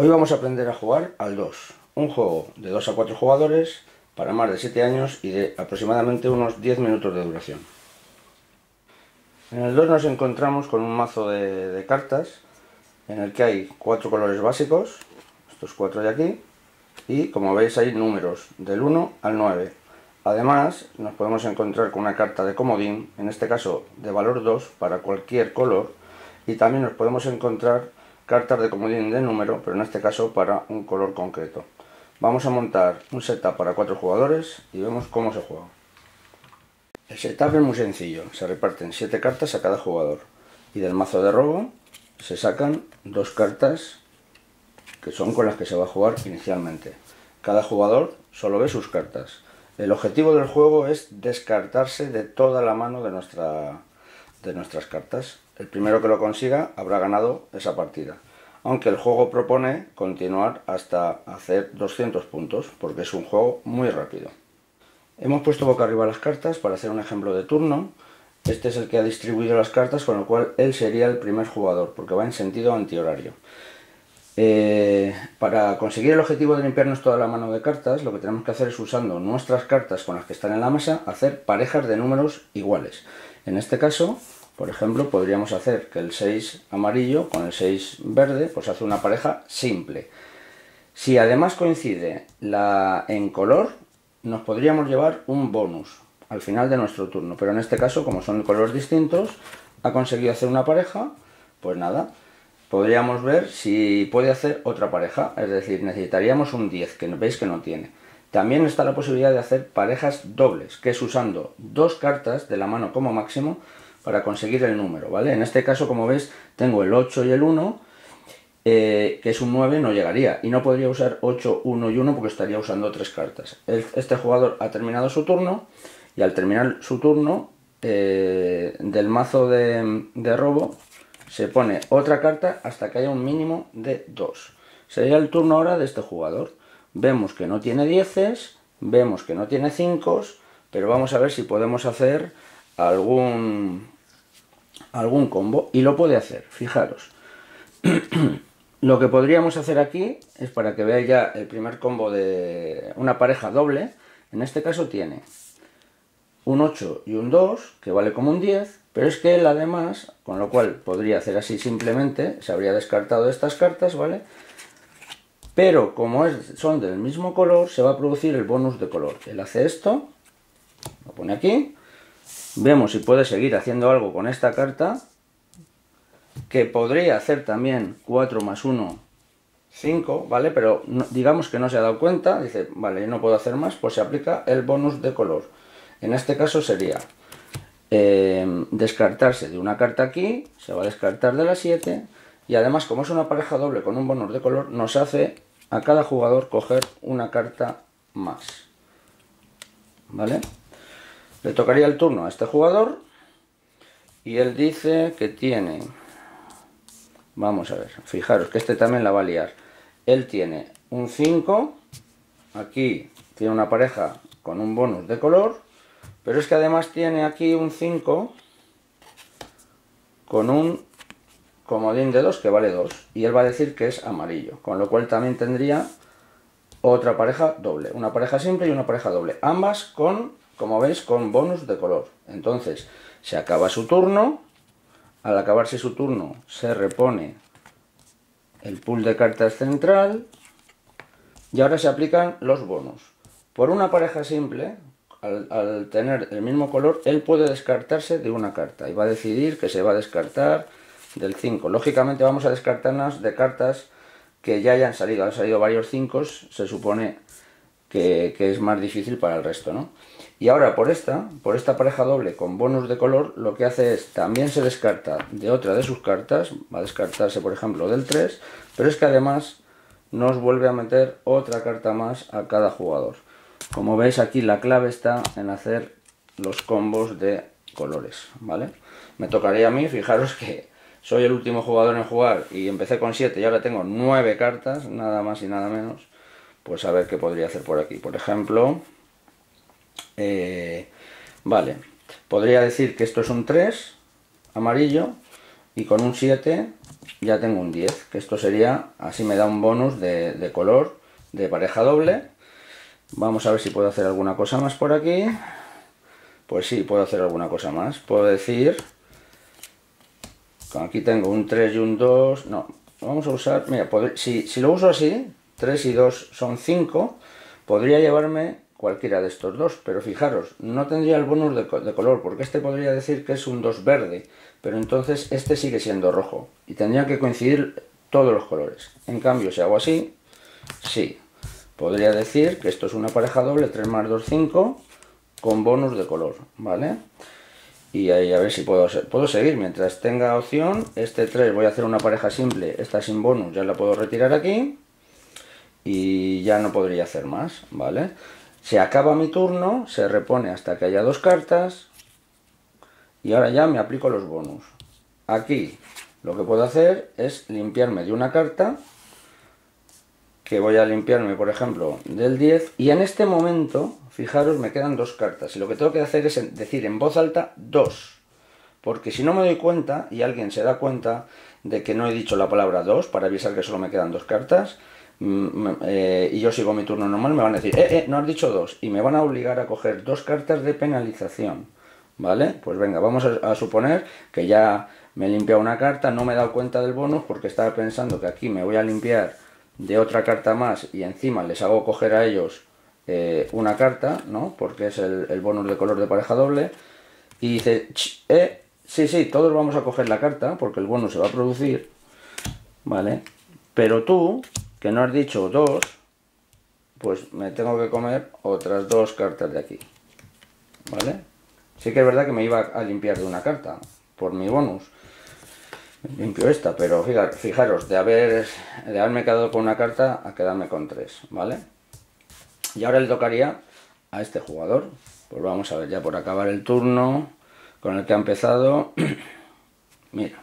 Hoy vamos a aprender a jugar al 2, un juego de 2 a 4 jugadores para más de 7 años y de aproximadamente unos 10 minutos de duración. En el 2 nos encontramos con un mazo de cartas en el que hay 4 colores básicos, estos 4 de aquí, y como veis hay números del 1 al 9. Además nos podemos encontrar con una carta de comodín, en este caso de valor 2 para cualquier color, y también nos podemos encontrar cartas de comodín de número, pero en este caso para un color concreto. Vamos a montar un setup para 4 jugadores y vemos cómo se juega. El setup es muy sencillo, se reparten 7 cartas a cada jugador y del mazo de robo se sacan 2 cartas que son con las que se va a jugar inicialmente. Cada jugador solo ve sus cartas. El objetivo del juego es descartarse de toda la mano de nuestras cartas. El primero que lo consiga habrá ganado esa partida, aunque el juego propone continuar hasta hacer 200 puntos, porque es un juego muy rápido. Hemos puesto boca arriba las cartas para hacer un ejemplo de turno. Este es el que ha distribuido las cartas, con lo cual él sería el primer jugador, porque va en sentido antihorario. Para conseguir el objetivo de limpiarnos toda la mano de cartas, lo que tenemos que hacer es, usando nuestras cartas con las que están en la mesa, hacer parejas de números iguales. En este caso, por ejemplo, podríamos hacer que el 6 amarillo con el 6 verde pues hace una pareja simple. Si además coincide en color, nos podríamos llevar un bonus al final de nuestro turno, pero en este caso, como son colores distintos, ha conseguido hacer una pareja, pues nada, podríamos ver si puede hacer otra pareja, es decir, necesitaríamos un 10, que veis que no tiene. También está la posibilidad de hacer parejas dobles, que es usando 2 cartas de la mano como máximo para conseguir el número, ¿vale? En este caso, como veis, tengo el 8 y el 1, que es un 9, no llegaría, y no podría usar 8, 1 y 1 porque estaría usando 3 cartas. Este jugador ha terminado su turno, y al terminar su turno, del mazo de robo, se pone otra carta hasta que haya un mínimo de 2. Sería el turno ahora de este jugador. Vemos que no tiene 10, vemos que no tiene 5, pero vamos a ver si podemos hacer algún combo, y lo puede hacer, fijaros. Lo que podríamos hacer aquí es, para que veáis ya el primer combo de una pareja doble. En este caso tiene un 8 y un 2, que vale como un 10, pero es que él además, con lo cual podría hacer así simplemente, se habría descartado estas cartas, ¿vale? Pero como son del mismo color, se va a producir el bonus de color. Él hace esto, lo pone aquí, vemos si puede seguir haciendo algo con esta carta, que podría hacer también 4 más 1, 5, ¿vale? Pero digamos que no se ha dado cuenta, dice, vale, yo no puedo hacer más, pues se aplica el bonus de color. En este caso sería descartarse de una carta aquí, se va a descartar de la 7, y además, como es una pareja doble con un bonus de color, nos hace a cada jugador coger una carta más, ¿vale? Le tocaría el turno a este jugador, y él dice que tiene, vamos a ver, fijaros que este también la va a liar. Él tiene un 5, aquí tiene una pareja con un bonus de color, pero es que además tiene aquí un 5 con un comodín de 2 que vale 2, y él va a decir que es amarillo, con lo cual también tendría otra pareja doble, una pareja simple y una pareja doble, ambas con, como veis, con bonus de color. Entonces se acaba su turno. Al acabarse su turno se repone el pool de cartas central, y ahora se aplican los bonus. Por una pareja simple, al tener el mismo color, él puede descartarse de una carta y va a decidir que se va a descartar del 5. Lógicamente vamos a descartarnos de cartas que ya hayan salido. Han salido varios 5, se supone que es más difícil para el resto, ¿no? Y ahora por esta pareja doble con bonus de color, lo que hace es, también se descarta de otra de sus cartas, va a descartarse por ejemplo del 3, pero es que además nos vuelve a meter otra carta más a cada jugador. Como veis, aquí la clave está en hacer los combos de colores, ¿vale? Me tocaría a mí, fijaros que soy el último jugador en jugar y empecé con 7 y ahora tengo 9 cartas, nada más y nada menos. Pues a ver qué podría hacer por aquí. Por ejemplo, vale, podría decir que esto es un 3 amarillo, y con un 7 ya tengo un 10, que esto sería, así me da un bonus de color de pareja doble. Vamos a ver si puedo hacer alguna cosa más por aquí. Pues sí, puedo hacer alguna cosa más. Puedo decir, aquí tengo un 3 y un 2, no, vamos a usar, mira, si lo uso así, 3 y 2 son 5, podría llevarme cualquiera de estos dos, pero fijaros, no tendría el bonus de color, porque este podría decir que es un 2 verde, pero entonces este sigue siendo rojo, y tendría que coincidir todos los colores. En cambio, si hago así, sí, podría decir que esto es una pareja doble, 3 más 2, 5, con bonus de color, ¿vale? Y ahí a ver si puedo seguir, mientras tenga opción, este 3 voy a hacer una pareja simple, esta sin bonus ya la puedo retirar aquí, y ya no podría hacer más, ¿vale? Se acaba mi turno, se repone hasta que haya dos cartas y ahora ya me aplico los bonus. Aquí lo que puedo hacer es limpiarme de una carta, que voy a limpiarme por ejemplo del 10, y en este momento, fijaros, me quedan dos cartas y lo que tengo que hacer es decir en voz alta 2, porque si no me doy cuenta y alguien se da cuenta de que no he dicho la palabra 2 para avisar que solo me quedan dos cartas, y yo sigo mi turno normal, me van a decir, no has dicho 2, y me van a obligar a coger dos cartas de penalización, ¿vale? Pues venga, vamos a suponer que ya me he limpiado una carta, no me he dado cuenta del bonus porque estaba pensando que aquí me voy a limpiar de otra carta más y encima les hago coger a ellos una carta, ¿no? Porque es el bonus de color de pareja doble, y dice, sí, todos vamos a coger la carta porque el bonus se va a producir, ¿vale? Pero tú, que no has dicho 2, pues me tengo que comer otras dos cartas de aquí, ¿vale? Sí que es verdad que me iba a limpiar de una carta por mi bonus, limpio esta, pero fijaros, de haberme quedado con una carta a quedarme con 3, ¿vale? Y ahora le tocaría a este jugador. Pues vamos a ver, ya por acabar el turno con el que ha empezado. Mira,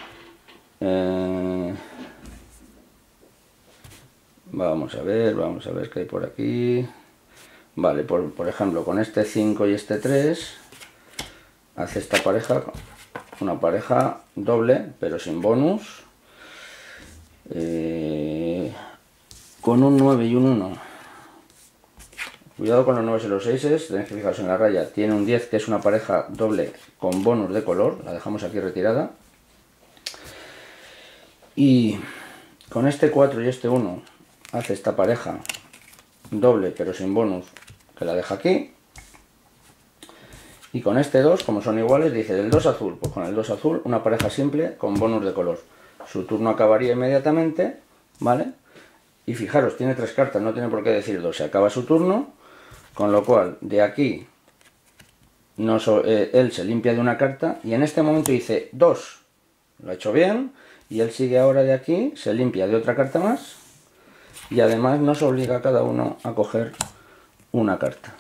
vamos a ver qué hay por aquí. Vale, por ejemplo, con este 5 y este 3 hace esta pareja, una pareja doble pero sin bonus, con un 9 y un 1. Cuidado con los 9 y los 6, tenéis que fijaros en la raya. Tiene un 10 que es una pareja doble con bonus de color, la dejamos aquí retirada. Y con este 4 y este 1 hace esta pareja doble pero sin bonus, que la deja aquí. Y con este 2, como son iguales, dice el 2 azul, pues con el 2 azul una pareja simple con bonus de color. Su turno acabaría inmediatamente, ¿vale? Y fijaros, tiene 3 cartas, no tiene por qué decir 2, se acaba su turno, con lo cual de aquí él se limpia de una carta y en este momento dice 2, lo ha hecho bien, y él sigue ahora de aquí, se limpia de otra carta más y además nos obliga a cada uno a coger una carta.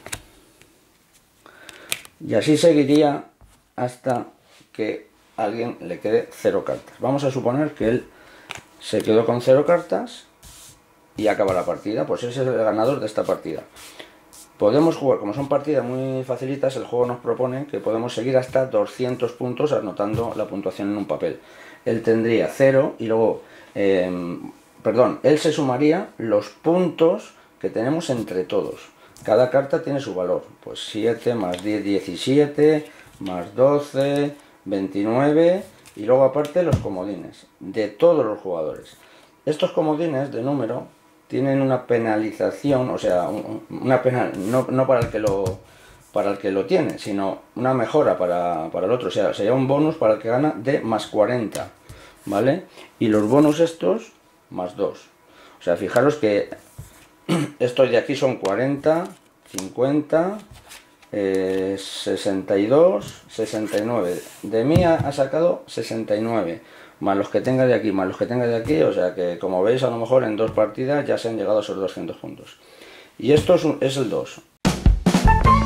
Y así seguiría hasta que a alguien le quede 0 cartas. Vamos a suponer que él se quedó con 0 cartas y acaba la partida, pues ese es el ganador de esta partida. Podemos jugar, como son partidas muy facilitas, el juego nos propone que podemos seguir hasta 200 puntos anotando la puntuación en un papel. Él tendría 0 y luego, él se sumaría los puntos que tenemos entre todos. Cada carta tiene su valor, pues 7 más 10, 17, más 12, 29, y luego aparte los comodines de todos los jugadores. Estos comodines de número tienen una penalización, o sea, una penal, no para el que lo tiene, sino una mejora para el otro, o sea, sería un bonus para el que gana de más 40, ¿vale? Y los bonus estos, más 2. O sea, fijaros que estos de aquí son 40, 50, 62, 69. De mí ha sacado 69. Más los que tenga de aquí, más los que tenga de aquí, o sea que como veis a lo mejor en 2 partidas ya se han llegado a esos 200 puntos. Y esto es el 2.